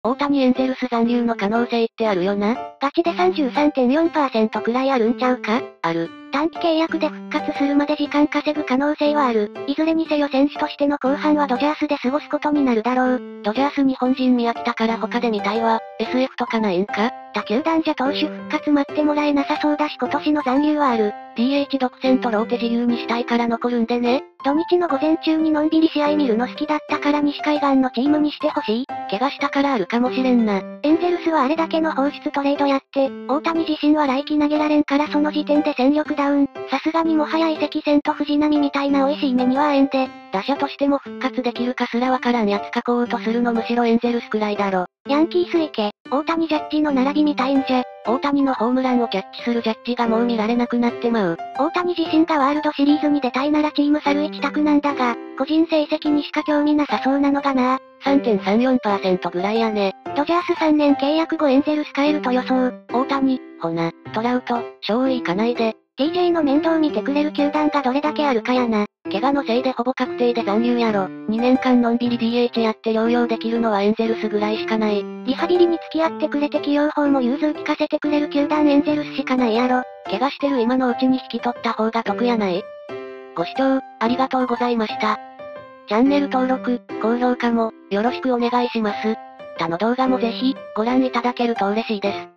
大谷エンゼルス残留の可能性ってあるよな。 ガチで 33.4% くらいあるんちゃうか？ ある。 短期契約で復活するまで時間稼ぐ可能性はある。いずれにせよ選手としての後半はドジャースで過ごすことになるだろう。 ドジャース日本人見飽きたから他で見たいわ。SF とかないんか？ 他球団じゃ投手復活待ってもらえなさそうだし今年の残留はある。 DH 独占とローテ自由にしたいから残るんでね。 土日の午前中にのんびり試合見るの好きだったから西海岸のチームにしてほしい。 怪我したからあるかもしれんな。 エンゼルスはあれだけの放出トレードやって、大谷自身は来季投げられんからその時点で戦力ダウン。さすがにもはや移籍戦と藤浪みたいな美味しい目には会えんで。 打者としても復活できるかすらわからんやつ囲おうとするのむしろエンゼルスくらいだろ。 ヤンキース行け、大谷ジャッジの並びみたいんじゃ。 大谷のホームランをキャッチするジャッジがもう見られなくなってまう。 大谷自身がワールドシリーズに出たいならチーム去る一択なんだが、個人成績にしか興味なさそうなのがな。 3.34% ぐらいやね。 ドジャース3年契約後エンゼルス帰ると予想。 大谷、ほな、トラウト、ショー行かないで。 TJ の面倒見てくれる球団がどれだけあるかやな。 怪我のせいでほぼ確定で残留やろ。2年間のんびり DH やって療養できるのはエンゼルスぐらいしかない。 リハビリに付き合ってくれて起用法も融通聞かせてくれる球団エンゼルスしかないやろ。 怪我してる今のうちに引き取った方が得やない？ご視聴、ありがとうございました。チャンネル登録、高評価も、よろしくお願いします。他の動画もぜひ、ご覧いただけると嬉しいです。